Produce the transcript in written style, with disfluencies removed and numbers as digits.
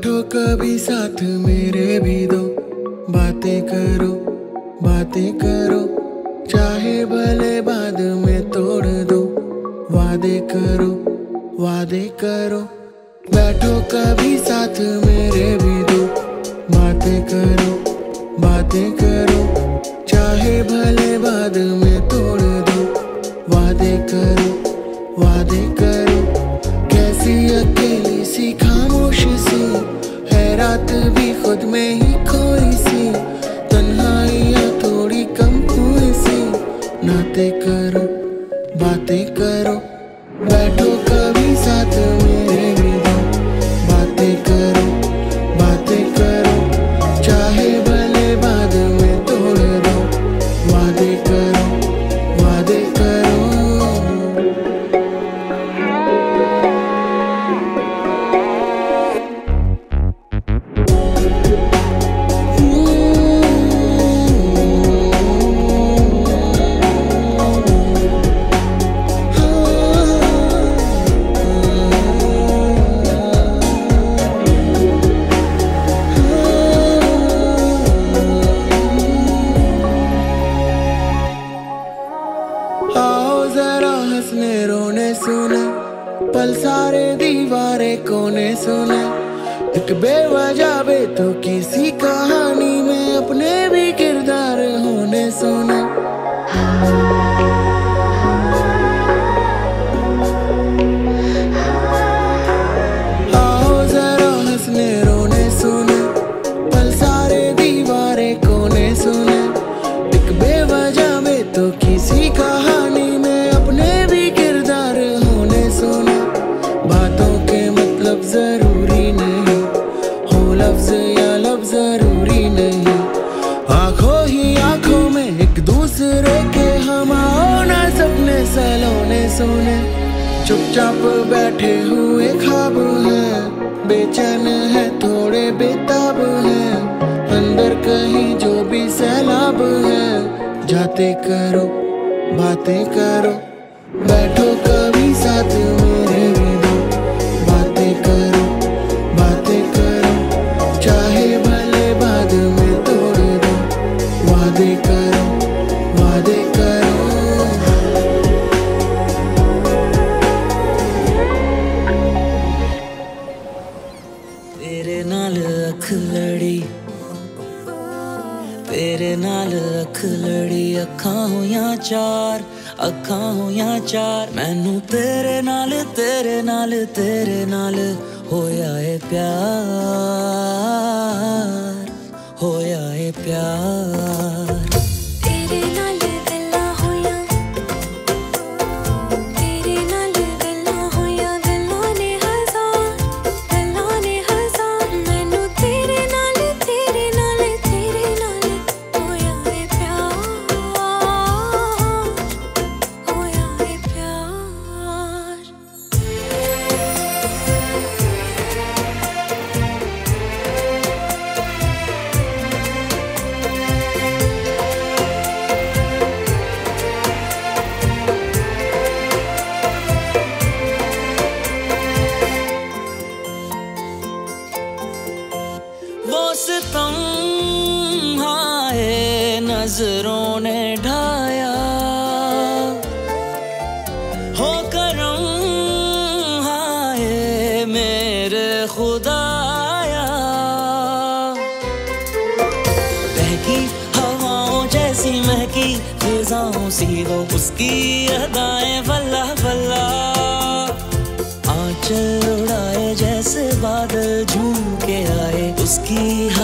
बैठो कभी साथ मेरे भी दो, बातें करो बातें करो, चाहे भले बाद में तोड़ दो, वादे करो वादे करो। बैठो कभी साथ मेरे भी दो, बातें करो बातें करो, चाहे भले बाद में तोड़ दो, वादे करो वादे करो। कैसी अकेली सी खामोश सी है रात भी खुद में ही खोई सी, तन्हाइयाँ थोड़ी कम हुई सी, नाते करो बातें करो। बैठो कभी साथ मेरे भी दो, बातें करो बातें करो, चाहे भले बाद में तोड़ दो, वादे करो वादे करो। आओ जरा हंसने रोने सुने, पल सारे दीवारे कोने सुने, एक बेवजह बेतुकी किसी कहानी में अपने भी किरदार होने सुने। आओ जरा हंसने रोने सुने, पल सारे दीवारे कोने सुने, एक बेवजह बेतुकी किसी कहानी में अपने भी किरदार होने सुने। बातों के मतलब जरूरी नहीं, हो लफ्ज या लफ्ज जरूरी नहीं, आंखों ही आंखों में एक दूसरे के हम आओ ना सपने सलोने सुने। चुपचाप बैठे हुए ख्वाब हैं, बेचैन है थोड़े बेताब हैं, अंदर कहीं जो भी सैलाब है, जाते करो बातें करो। बैठो कभी साथ मेरे भी दो, बातें करो बातें करो, चाहे भले बाद में तोड़ दो, वादे करो वादे करो। तेरे नाल अख लड़ी, तेरे नाल अख लड़ी, अखां होइयां चार अखां होइयां चार, मैनू तेरे नाल तेरे नाल तेरे नाल होया है प्यार, होया है प्यार। वो सितम हाय नजरों ने ढाया, हो करम हाय मेरे खुदाया, बहकी हवाओं जैसी महकी फिजाओं सी वो उसकी अदाएं वल्ला वल्ला, आंचल उड़ाए जैसे बादल झूम के आए उसकी